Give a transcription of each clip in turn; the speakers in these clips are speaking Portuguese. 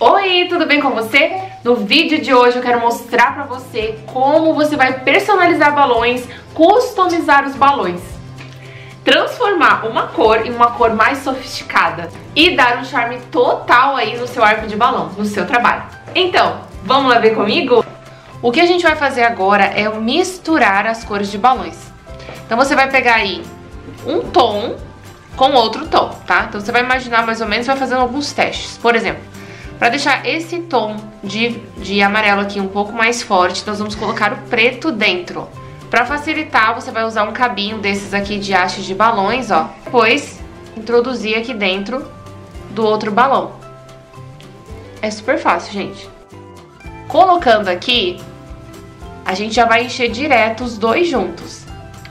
Oi, tudo bem com você? No vídeo de hoje eu quero mostrar pra você como você vai personalizar balões, customizar os balões, transformar uma cor em uma cor mais sofisticada e dar um charme total aí no seu arco de balão, no seu trabalho. Então, vamos lá ver comigo? O que a gente vai fazer agora é misturar as cores de balões. Então você vai pegar aí um tom com outro tom, tá? Então você vai imaginar mais ou menos, vai fazendo alguns testes. Por exemplo, para deixar esse tom de amarelo aqui um pouco mais forte, nós vamos colocar o preto dentro. Para facilitar, você vai usar um cabinho desses aqui de hastes de balões, ó. Depois, introduzir aqui dentro do outro balão. É super fácil, gente. Colocando aqui, a gente já vai encher direto os dois juntos.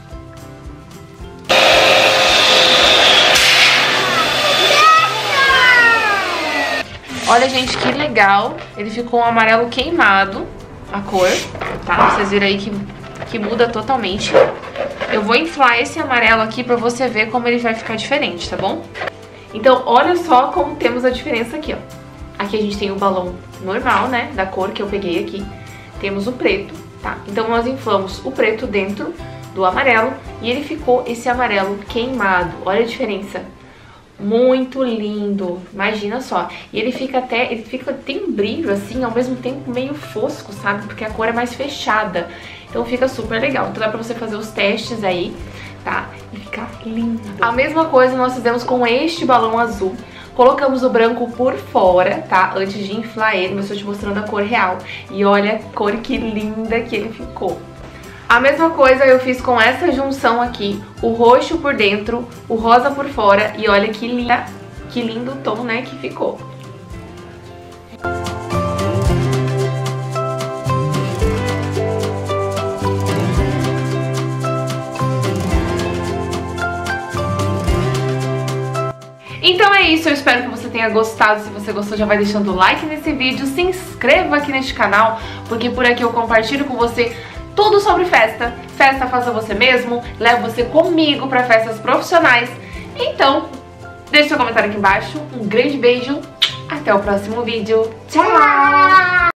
Olha, gente, que legal. Ele ficou um amarelo queimado, a cor, tá? Vocês viram aí que muda totalmente. Eu vou inflar esse amarelo aqui pra você ver como ele vai ficar diferente, tá bom? Então, olha só como temos a diferença aqui, ó. Aqui a gente tem o balão normal, né, da cor que eu peguei aqui. Temos o preto, tá? Então, nós inflamos o preto dentro do amarelo e ele ficou esse amarelo queimado. Olha a diferença. Muito lindo, imagina só. E ele tem um brilho assim, ao mesmo tempo meio fosco, sabe? Porque a cor é mais fechada. Então fica super legal. Então dá pra você fazer os testes aí, tá? E ficar lindo. A mesma coisa nós fizemos com este balão azul. Colocamos o branco por fora, tá? Antes de inflar ele, mas estou te mostrando a cor real. E olha a cor que linda que ele ficou. A mesma coisa eu fiz com essa junção aqui, o roxo por dentro, o rosa por fora, e olha que lindo o tom, né, que ficou. Então é isso, eu espero que você tenha gostado. Se você gostou, já vai deixando o like nesse vídeo, se inscreva aqui neste canal, porque por aqui eu compartilho com você tudo sobre festa. Festa faça você mesmo, leva você comigo para festas profissionais. Então, deixe seu comentário aqui embaixo. Um grande beijo, até o próximo vídeo. Tchau!